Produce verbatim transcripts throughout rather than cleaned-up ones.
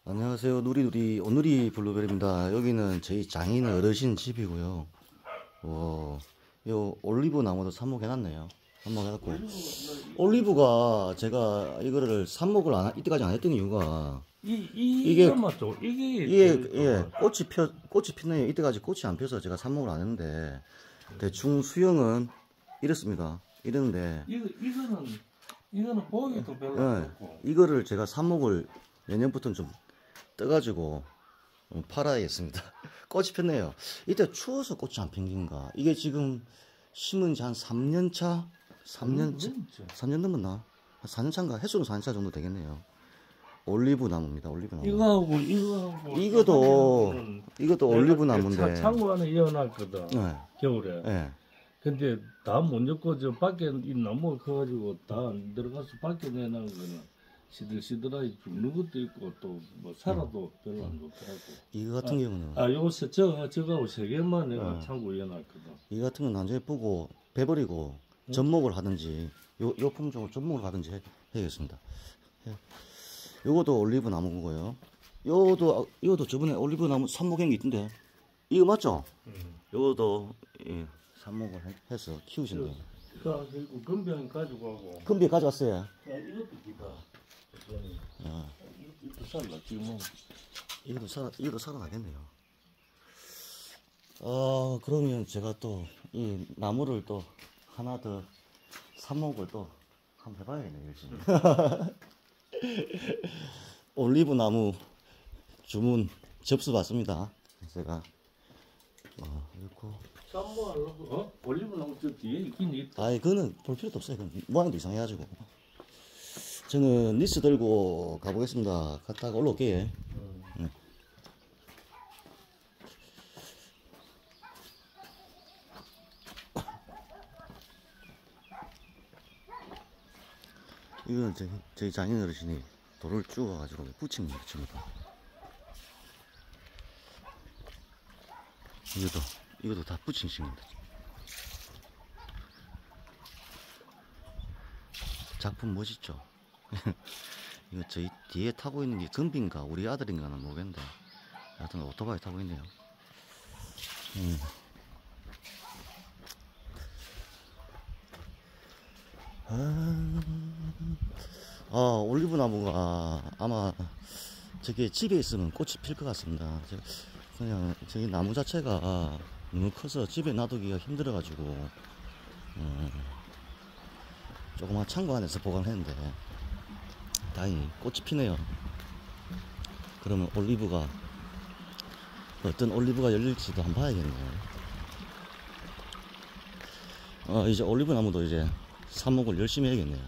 안녕하세요. 누리누리 오누리 블루베리입니다. 여기는 저희 장인 어르신 집이고요. 어, 요 올리브 나무도 삽목해놨네요. 삽목해놨고 올리브가 제가 이거를 삽목을 안, 이때까지 안 했던 이유가 이, 이, 이게 맞죠? 이게, 이게 예, 꽃이 펴 꽃이 피네요. 이때까지 꽃이 안 펴서 제가 삽목을 안 했는데 대충 수영은 이렇습니다. 이랬는데 이거, 이거는, 이거는 보기도 별로 예, 없고. 이거를 제가 삽목을 내년부터는 좀 떠가지고 팔아야겠습니다. 꽃이 폈네요. 이때 추워서 꽃이 안 핀긴가? 이게 지금 심은 지 한 삼 년 차? 삼 년 차? 삼 년 넘었나? 한 사 년 차인가? 횟수는 사 년 차 정도 되겠네요. 올리브 나무입니다. 올리브 나무. 이거하고, 이거하고. 이것도, 이것도 올리브 나무인데. 창고 안에 이어놨거든. 네. 겨울에. 네. 근데 다 못 엮고 저 밖에 이 나무가 커가지고 다 안 들어가서 밖에 내놓은 거는 시들시들하게 죽는 것도 있고 또 뭐 살아도 음. 별로 안 좋더라고. 이거 같은 아, 경우는. 아, 요거 세, 저, 저거하고 세 개만 내가 네. 창고 이어놨거든. 이 같은 건 나중에 보고 배버리고 접목을 하든지 요, 요 품종을 접목을 하든지 해, 해야겠습니다. 예. 요것도 올리브 나무고요. 요것도 요것도 저번에 올리브 나무 삽목한 게 있던데 이거 맞죠? 음. 요것도 예, 삽목을 해, 해서 키우신 거예요. 그, 그리고 건병 가지고 하고. 건비 가져왔어요. 야, 이것도 기다. 아. 이것도 살라 지금. 이것도 살아 이것도 살아나겠네요. 어 그러면 제가 또 이 나무를 또 하나 더 삽목을 또 한번 해봐야겠네요. 열심히. 올리브 나무 주문 접수 받습니다. 제가 어, 이렇고 쌈무하려고 어? 올리브 나무 저 뒤에 있긴 있다. 아이 그거는 볼 필요도 없어요. 그건 모양도 이상해가지고 저는 니스 들고 가보겠습니다. 갔다가 올라올게요. 음. 응. 이건 저희, 저희 장인 어르신이 돌을 주워가지고 붙인 거예요, 전부 다. 이것도, 이것도 다 붙인 식입니다. 작품 멋있죠? 이거 저희 뒤에 타고 있는 게 금비인가, 우리 아들인가는 모르겠는데, 하여튼 오토바이 타고 있네요. 음. 아, 아, 올리브 나무가 아마 저게 집에 있으면 꽃이 필 것 같습니다. 그냥 저기 나무 자체가 너무 커서 집에 놔두기가 힘들어가지고 음, 조그만 창고 안에서 보관했는데 다행히 꽃이 피네요. 그러면 올리브가 어떤 올리브가 열릴지도 한번 봐야겠네요. 어, 이제 올리브 나무도 이제 삽목을 열심히 해야겠네요.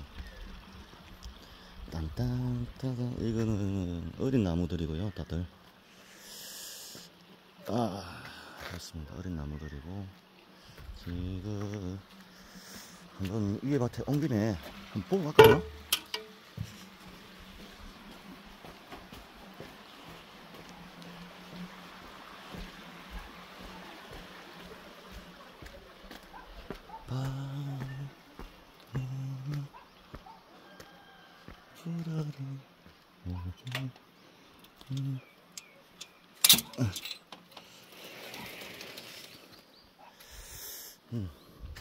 딴딴따단 이거는 어린 나무들이고요. 다들 아 그렇습니다. 어린 나무들이고 지금 한번 위에 밭에 온 김에 한번 보고 갈까요? 음.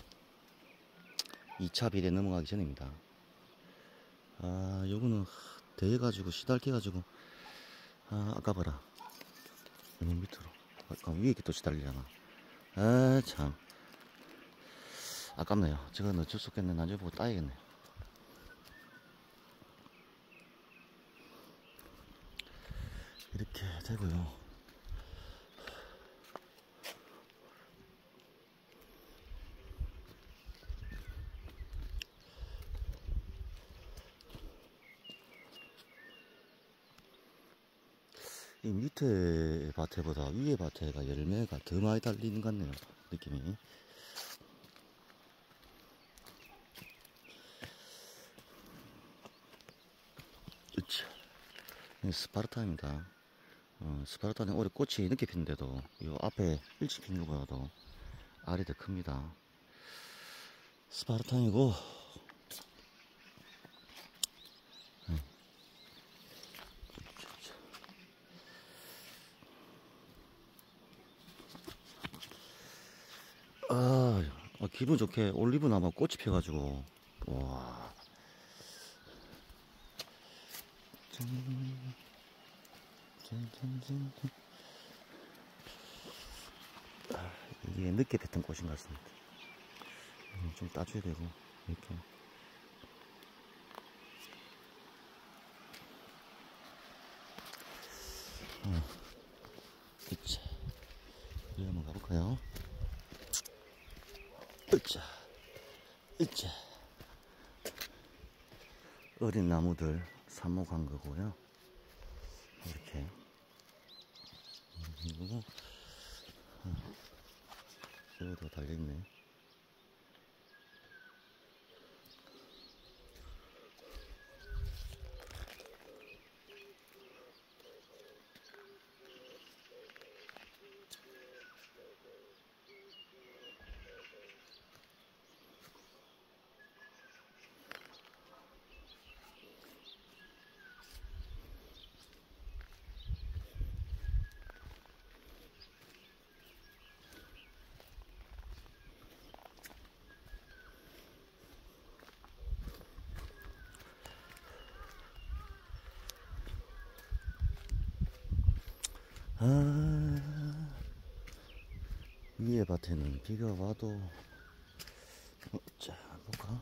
이 차 비례 넘어가기 전입니다. 아, 요거는 대해가지고 시달려가지고 아, 아까 봐라. 요 밑으로. 아까 위에 이렇게 또 시달리잖아. 아, 참. 아깝네요. 저건 어쩔 수 없겠네. 나중에 보고 따야겠네. 이렇게 되고요. 이 밑에 밭에보다 위에 밭에가 열매가 더 많이 달리는 것 같네요. 느낌이. 그치. 스파르타입니다. 어, 스파르타는 올해 꽃이 늦게 피는데도 이 앞에 일찍 핀 거보다도 알이 더 큽니다. 스파르타이고 네. 기분 좋게 올리브 나무 꽃이 펴가지고 와. 짠, 짠, 짠, 짠. 아, 이게 늦게 뱉은 꽃인 것 같습니다. 좀 따줘야 되고 이렇게. 어. 으쌰. 여기 한번 가볼까요? 으쌰. 으쌰. 어린 나무들 삽목한 거고요. 이렇게. 이거 새우도 달려있네. 아, 위에 밭에는 비가 와도 어, 자 볼까?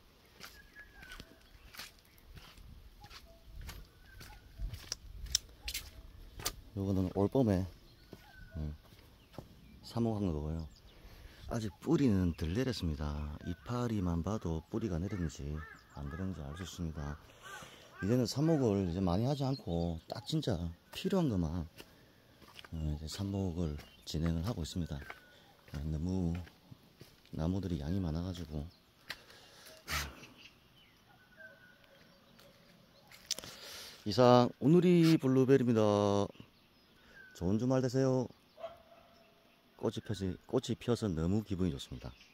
요거는 올봄에 음, 삽목한 거고요. 아직 뿌리는 덜 내렸습니다. 이파리만 봐도 뿌리가 내렸는지 안 내렸는지 알 수 있습니다. 이제는 삽목을 이제 많이 하지 않고 딱 진짜 필요한 것만 어, 이제 삽목을 진행을 하고 있습니다. 어, 너무 나무들이 양이 많아가지고 이상 오늘이 블루베리입니다. 좋은 주말 되세요. 꽃이 펴지 꽃이 피어서 너무 기분이 좋습니다.